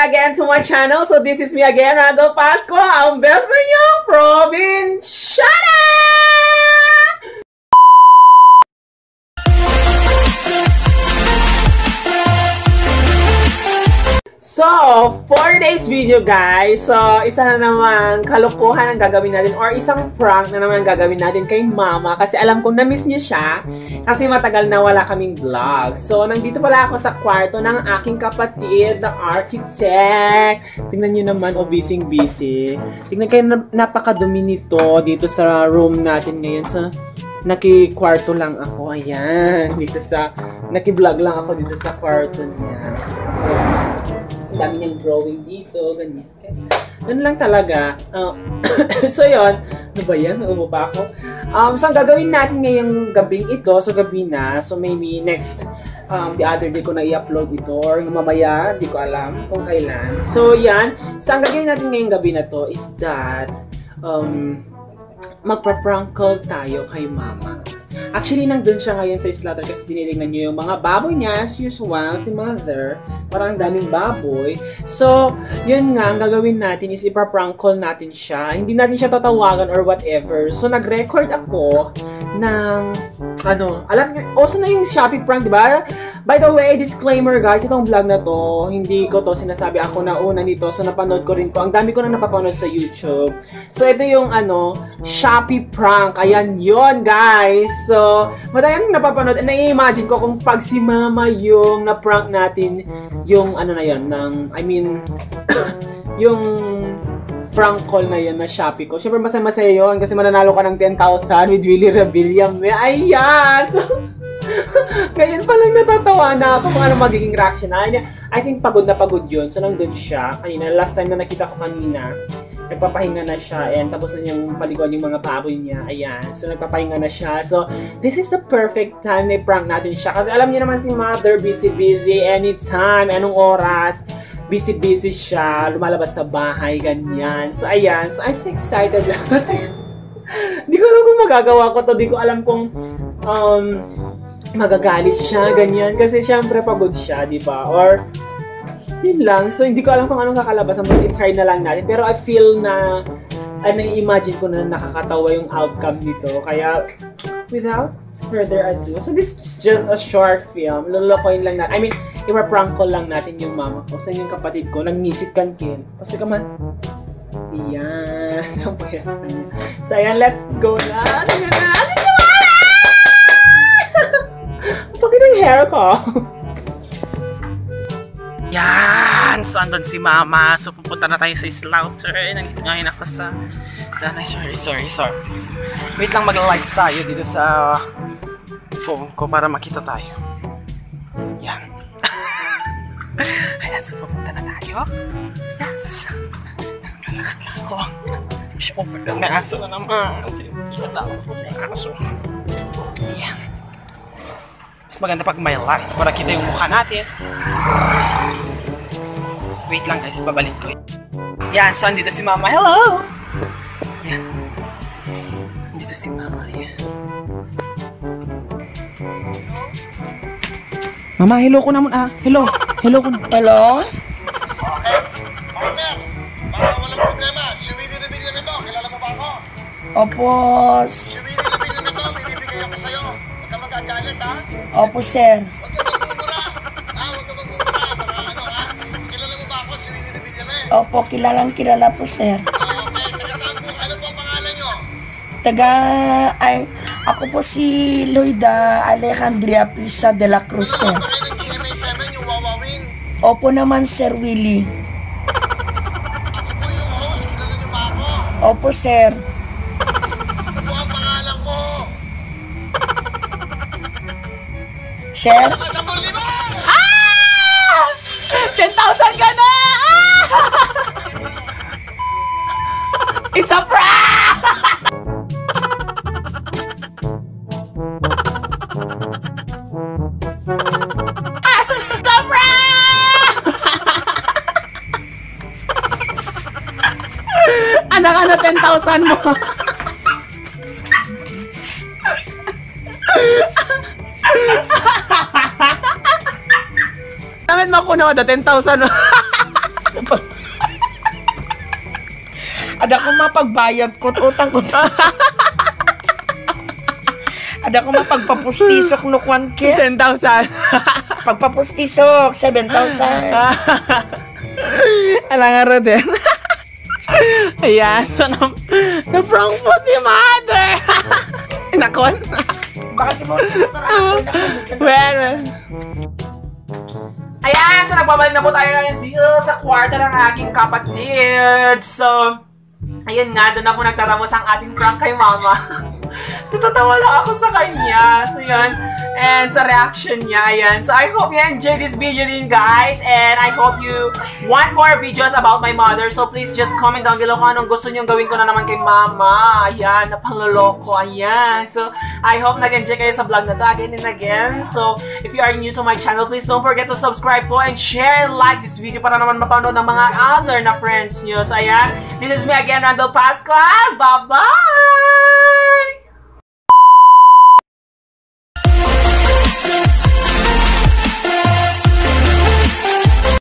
again to my channel. So this is me again, Randall Pasco, ang best friend niyo, Provinciana! So, for today's video guys, so isa na naman kalokohan ang gagawin natin or isang prank na naman ang gagawin natin kay mama kasi alam kong na-miss niya siya kasi matagal na wala kaming vlog. So, nandito pala ako sa kwarto ng aking kapatid na architect. Tingnan niyo naman, busy. Tingnan kayo, napakadumi nito dito sa room natin ngayon. So, nakikwarto lang ako, ayan, dito sa, nakiblog lang ako dito sa kwarto niya. So, dami niyang drawing dito, ganyan. Ganun lang talaga. So, yun. Ano ba yan? Naubo pa ako. So, ang gagawin natin ngayong gabing ito, so gabi na, so maybe next, the other day ko na i-upload ito, or mamaya, di ko alam kung kailan. So, yan. So, ang gagawin natin ngayong gabi na to is that, magpa-prank call tayo kay mama. Actually, nandun siya ngayon sa slaughter kasi tinitingnan niyo yung mga baboy niya as usual, si mother. Parang daming baboy. So, yun nga, ang gagawin natin is ipa-prank call natin siya. Hindi natin siya tatawagan or whatever. So, nag-record ako ng, alam niyo, also na yung Shopee prank, diba? By the way, disclaimer guys, itong vlog na to, hindi ko to sinasabi, ako na una nito. So, napanood ko rin to. Ang dami ko na napapanood sa YouTube. So, ito yung, Shopee prank. Ayan yun, guys. So, madayang napapanood. Na-imagine ko kung pag si mama yung na-prank natin, yung na yun, yung prank call na yun na Shopee ko. Siyempre masaya yun kasi mananalo ka ng 10,000 with Willie Rebilla. Ayan! So, ngayon pa lang natatawa na ako kung ano magiging reaction na. I think pagod na pagod yun. So, nandun siya. Kanina, last time na nakita ko kanina, nagpapahinga na siya and tapos na niyang paliguan yung mga baboy niya. Ayan. So, nagpapahinga na siya. So, this is the perfect time na i-prank natin siya. Kasi alam niyo naman si mother, busy anytime, anong oras. Busy siya. Lumalabas sa bahay, ganyan. So, ayan. So, I'm so excited. Kasi, di ko alam kung magagawa ko to. Di ko alam kung, magagalit siya, ganyan. Kasi, syempre, pagod siya, di ba? Or, yun lang. So, hindi ko alam kung anong kakalabasan. But i-try na lang natin. Pero I feel na, na-imagine ko na nakakatawa yung outcome nito. Kaya, without further ado, so this is just a short film. Lulukoyin lang natin. I mean, ipa-prank call lang natin yung mama ko. Sa yung kapatid ko, nag-misit kan kin. Kasi ka man. Iyan. So, ayan, let's go na. Tingnan na. Pagin ang hair ko. Yan! So, andun si mama. So, pupunta na tayo sa slaughter. Nandito ngayon ako sa... Sorry. Wait lang, mag-lights tayo dito sa phone ko para makita tayo. Yan. Ayan, so pupunta na tayo. Yes! Naglalakad lang ako. Super lang, may aso na naman. Pinatawag ko may aso. Yan. Mas maganda pag may lights para kita yung mukha natin. Wait lang guys, babalik ko. Yan, so andito si mama. Hello! Yan. Andito si mama. Yan. Mama, hello ko naman. Hello ko naman. Hello? Okay. Partner, para walang problema. Si Willie Rebilla nito. Kilala mo ba ako? Opo. Si Willie Rebilla nito. Bibigay ako sa'yo. Huwag ka magagalit, ha? Opo, sir. Huwag ka magmumura. Huwag ka magmumura. Para kilala mo ba ako si Willie Rebilla na eh? Opo, kilala po, sir. Okay. Taga-saan po? Ano po ang pangalan nyo? Ako po si Loida Alejandria Pisa de la Cruz, sir. Ano ba kayo ng GMA7, yung Wawawin? Opo naman, Sir Willie. Ako po yung host. Kilala nyo ba ako? Opo, sir. Ano po ang pangalan ko? Sir? Kasabol, di ba? 10,000 ka na! It's a prank! It's a prank! Anak, 10,000 mo. Namin makuha na 10,000. Ada ko mapagbayad ko, utang ko. Ada ko mapagpapustisok nukwan ke. 10,000. Pagpapustisok, 7,000. Alam nga rin din. Ayan. So, na-prank po si mother. Nakon. Baka si mo, Well. Ayan, so nagbabalik na po tayo ngayon dito sa kwarto ng aking kapatid. So, ayun nga, doon na po nagtatapos ang ating prank kay mama. Natatawa lang ako sa kanya. So, yun. And sa reaction niya, ayan. So, I hope you enjoyed this video din, guys. And I hope you want more videos about my mother. So, please just comment down below kung anong gusto niyong gawin ko na naman kay mama. Ayan, napangloloko. Ayan. So, I hope nag-enjoy kayo sa vlog na to again and again. So, if you are new to my channel, please don't forget to subscribe po and share and like this video para naman mapanood ng mga other na friends niyo. So, ayan. This is me again, Randall Pascual. Bye-bye!